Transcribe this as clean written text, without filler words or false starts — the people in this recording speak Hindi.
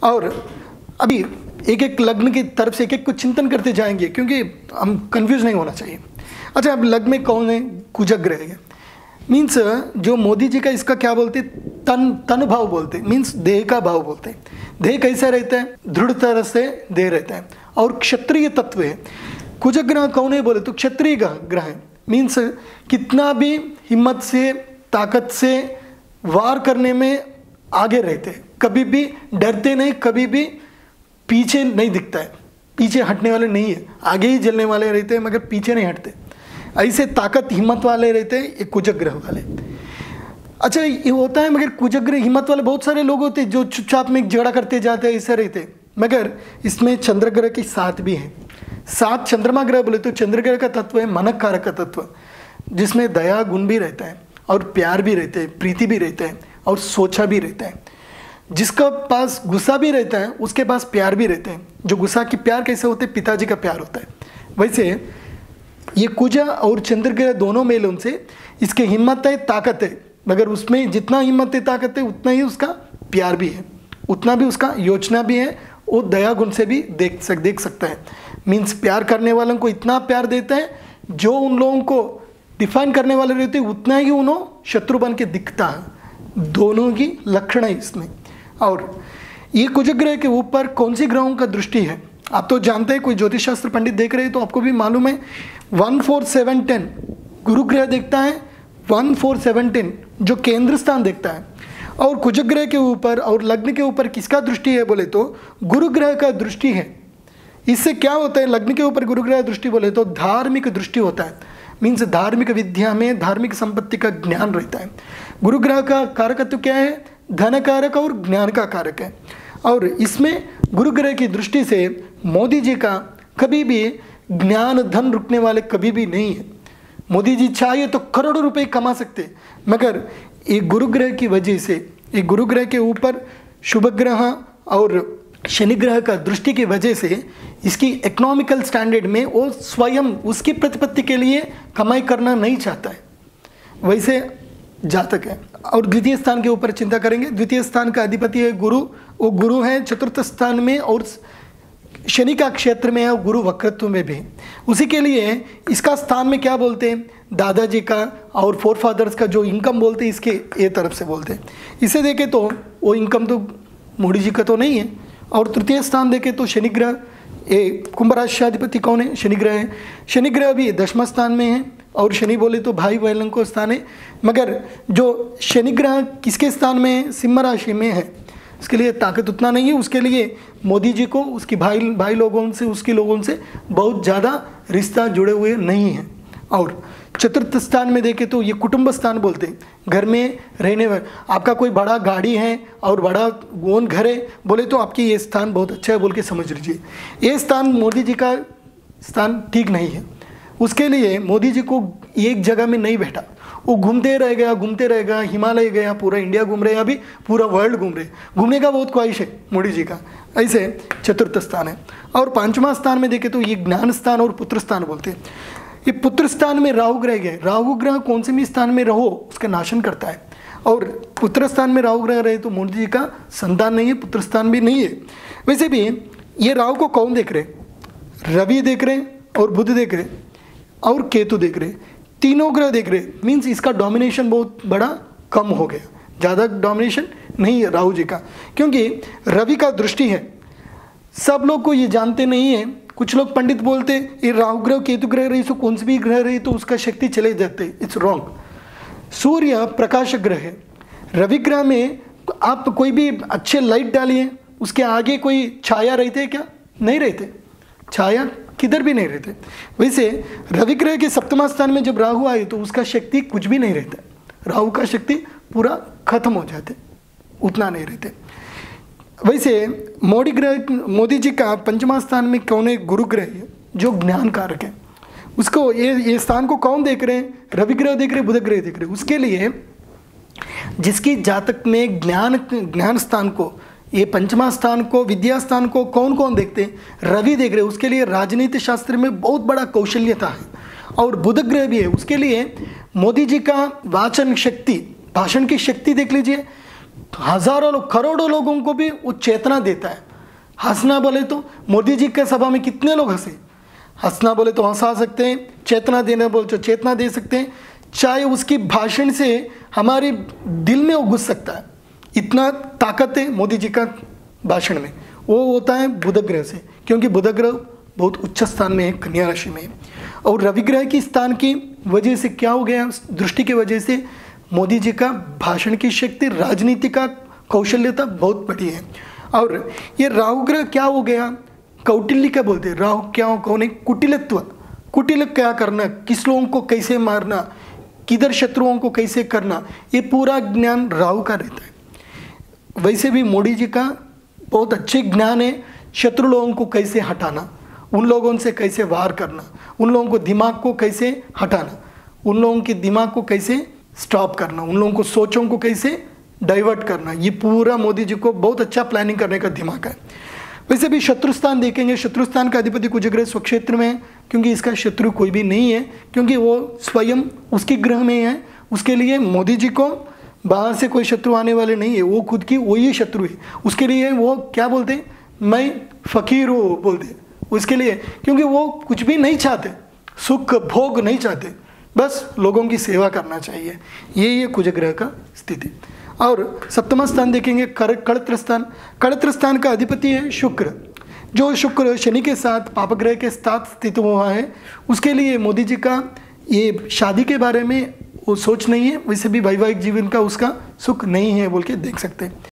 और अभी एक एक लग्न की तरफ से एक एक को चिंतन करते जाएंगे, क्योंकि हम कंफ्यूज नहीं होना चाहिए। अच्छा, अब लग्न में कौन है? कुजक ग्रह है। मीन्स जो मोदी जी का इसका क्या बोलते, तन भाव बोलते, मीन्स देह का भाव बोलते। देह कैसा रहता है? दृढ़ तरह से देह रहता है और क्षत्रिय तत्व है। कुजक ग्रह कौन है बोले तो क्षत्रिय ग्रह है। मीन्स कितना भी हिम्मत से, ताकत से वार करने में आगे रहते हैं, कभी भी डरते नहीं, कभी भी पीछे नहीं दिखता है, पीछे हटने वाले नहीं है, आगे ही जलने वाले रहते हैं मगर पीछे नहीं हटते। ऐसे ताकत हिम्मत वाले रहते हैं ये कुजक ग्रह वाले। अच्छा, ये होता है मगर कुजक ग्रह हिम्मत वाले बहुत सारे लोग होते हैं जो चुपचाप में झगड़ा करते जाते हैं, ऐसे रहते हैं। मगर इसमें चंद्र ग्रह की साथ भी है। साथ चंद्रमा ग्रह बोले तो चंद्र ग्रह का तत्व है मन कारक का तत्व, जिसमें दया गुण भी रहता है और प्यार भी रहते हैं, प्रीति भी रहता है और सोचा भी रहता है। जिसका पास गुस्सा भी रहता है उसके पास प्यार भी रहते हैं। जो गुस्सा की प्यार कैसे होते हैं? पिताजी का प्यार होता है। वैसे ये कुजा और चंद्र ग्रह दोनों मेल उनसे, इसके हिम्मत है, ताकत है, मगर उसमें जितना हिम्मत है, ताकत है, उतना ही उसका प्यार भी है, उतना भी उसका योजना भी है। वो दया गुण से भी देख सकता है। मीन्स प्यार करने वालों को इतना प्यार देता है, जो उन लोगों को डिफाइन करने वाले रहते हैं उतना ही उन्होंने शत्रु बन के दिखता है। दोनों की लक्षण है इसमें। और ये कुजक ग्रह के ऊपर कौन सी ग्रहों का दृष्टि है आप तो जानते हैं, कोई ज्योतिष शास्त्र पंडित देख रहे हैं तो आपको भी मालूम है 1 4 7 10 गुरु ग्रह देखता है, 1 4 7 10 जो केंद्र स्थान देखता है। और कुजक ग्रह के ऊपर और लग्न के ऊपर किसका दृष्टि है बोले तो गुरु ग्रह का दृष्टि है। इससे क्या होता है? लग्न के ऊपर गुरु ग्रह दृष्टि बोले तो धार्मिक दृष्टि होता है। मीन्स धार्मिक विद्या में धार्मिक संपत्ति का ज्ञान रहता है। गुरु ग्रह का कारकत्व क्या है? धन कारक और ज्ञान का कारक है। और इसमें गुरु ग्रह की दृष्टि से मोदी जी का कभी भी ज्ञान धन रुकने वाले कभी भी नहीं है। मोदी जी चाहे तो करोड़ों रुपए कमा सकते, मगर ये गुरु ग्रह की वजह से, ये गुरु ग्रह के ऊपर शुभ ग्रह और शनि ग्रह का दृष्टि की वजह से इसकी इकोनॉमिकल स्टैंडर्ड में वो स्वयं उसकी प्रतिपत्ति के लिए कमाई करना नहीं चाहता है। वैसे जातक है। और द्वितीय स्थान के ऊपर चिंता करेंगे। द्वितीय स्थान का अधिपति है गुरु, वो गुरु है चतुर्थ स्थान में और शनि का क्षेत्र में है, और गुरु वक्रत्व में भी। उसी के लिए इसका स्थान में क्या बोलते हैं? दादाजी का और फोर फादर्स का जो इनकम बोलते हैं इसके ये तरफ से बोलते हैं। इसे देखें तो वो इनकम तो मोदी जी का तो नहीं है। और तृतीय स्थान देखें तो शनि ग्रह, ये कुंभ राष्ट्राधिपति कौन है? शनि ग्रह है। शनि ग्रह भी 10वें स्थान में है और शनि बोले तो भाई बहनों को स्थान है। मगर जो शनि ग्रह किसके स्थान में है? सिंह राशि में है। उसके लिए ताकत उतना नहीं है। उसके लिए मोदी जी को उसकी भाई लोगों से, उसके लोगों से बहुत ज़्यादा रिश्ता जुड़े हुए नहीं है। और चतुर्थ स्थान में देखें तो ये कुटुंब स्थान बोलते हैं। घर में रहने वाले, आपका कोई बड़ा गाड़ी है और बड़ा गोन घर है बोले तो आपकी ये स्थान बहुत अच्छा है बोल के समझ लीजिए। ये स्थान मोदी जी का स्थान ठीक नहीं है। उसके लिए मोदी जी को एक जगह में नहीं बैठा, वो घूमते रहेगा, हिमालय गया, पूरा इंडिया घूम रहे, अभी पूरा वर्ल्ड घूम रहे। घूमने का बहुत ख्वाहिश है मोदी जी का। ऐसे चतुर्थ स्थान है। और 5वां स्थान में देखें तो ये ज्ञान स्थान और पुत्र स्थान बोलते हैं। ये पुत्र स्थान में राहु ग्रह गए। राहु ग्रह कौन से भी स्थान में रहो उसका नाशन करता है। और पुत्र स्थान में राहु ग्रह रहे तो मोदी जी का संतान नहीं है, पुत्र स्थान भी नहीं है। वैसे भी ये राहु को कौन देख रहे? रवि देख रहे और बुध देख रहे और केतु देख रहे, तीनों ग्रह देख रहे। मीन्स इसका डोमिनेशन बहुत बड़ा कम हो गया, ज़्यादा डोमिनेशन नहीं है राहु जी का, क्योंकि रवि का दृष्टि है। सब लोग को ये जानते नहीं है। कुछ लोग पंडित बोलते ये राहु ग्रह केतु ग्रह रही तो कौन सी भी ग्रह रही तो उसका शक्ति चले जाते। It's wrong. सूर्य प्रकाश ग्रह है। रवि ग्रह में आप कोई भी अच्छे लाइट डालिए, उसके आगे कोई छाया रहते क्या? नहीं रहते, छाया किधर भी नहीं रहते। वैसे रवि ग्रह के 7वां स्थान में जब राहु आए तो उसका शक्ति कुछ भी नहीं रहता। राहु का शक्ति पूरा खत्म हो जाते, उतना नहीं रहते। वैसे मोदी जी का 5वां स्थान में कौन है? गुरु ग्रह है जो ज्ञान कारक है। उसको ये स्थान को कौन देख रहे हैं? रवि ग्रह देख रहे, बुध ग्रह देख रहे। उसके लिए जिसकी जातक में ज्ञान स्थान को, ये 5वां स्थान को, विद्या स्थान को कौन कौन देखते हैं? रवि देख रहे। उसके लिए राजनीति शास्त्र में बहुत बड़ा कौशल्यता है। और बुध ग्रह भी है। उसके लिए मोदी जी का वाचन शक्ति, भाषण की शक्ति देख लीजिए। तो हज़ारों लोग, करोड़ों लोगों को भी वो चेतना देता है। हंसना बोले तो मोदी जी के सभा में कितने लोग हंसे, हंसना बोले तो हंसा सकते हैं, चेतना देना बोले तो चेतना दे सकते हैं। चाहे उसकी भाषण से हमारे दिल में वो घुस सकता है, इतना ताकत है मोदी जी का भाषण में। वो होता है बुध ग्रह से, क्योंकि बुध ग्रह बहुत उच्च स्थान में है, कन्या राशि में है। और रवि ग्रह की स्थान की वजह से क्या हो गया, दृष्टि की वजह से मोदी जी का भाषण की शक्ति, राजनीति का कौशल्यता बहुत बड़ी है। और ये राहु ग्रह क्या हो गया, कौटिल्य क्या बोलते हैं, राहु क्या कौन है, कुटिलत्व, कुटिल क्या करना, किस लोगों को कैसे मारना, किधर शत्रुओं को कैसे करना, ये पूरा ज्ञान राहु का रहता है। वैसे भी मोदी जी का बहुत अच्छे ज्ञान है, शत्रु लोगों को कैसे हटाना, उन लोगों से कैसे वार करना, उन लोगों को दिमाग को कैसे हटाना, उन लोगों के दिमाग को कैसे स्टॉप करना, उन लोगों को सोचों को कैसे डाइवर्ट करना, ये पूरा मोदी जी को बहुत अच्छा प्लानिंग करने का दिमाग है। वैसे भी शत्रुस्थान देखेंगे, शत्रुस्थान का अधिपति कुछ ग्रह स्वक्षेत्र में है, क्योंकि इसका शत्रु कोई भी नहीं है, क्योंकि वो स्वयं उसके ग्रह में है। उसके लिए मोदी जी को बाहर से कोई शत्रु आने वाले नहीं है, वो खुद की वही शत्रु है। उसके लिए वो क्या बोलते हैं, मैं फकीर हूँ बोलते, उसके लिए, क्योंकि वो कुछ भी नहीं चाहते, सुख भोग नहीं चाहते, बस लोगों की सेवा करना चाहिए। ये कुछ ग्रह का स्थिति। और सप्तम स्थान देखेंगे, कड़त्र स्थान। कड़त्र स्थान का अधिपति है शुक्र, जो शुक्र शनि के साथ पापग्रह के साथ स्थित हुआ है। उसके लिए मोदी जी का ये शादी के बारे में वो सोच नहीं है, वैसे भी वैवाहिक जीवन का उसका सुख नहीं है बोल के देख सकते हैं।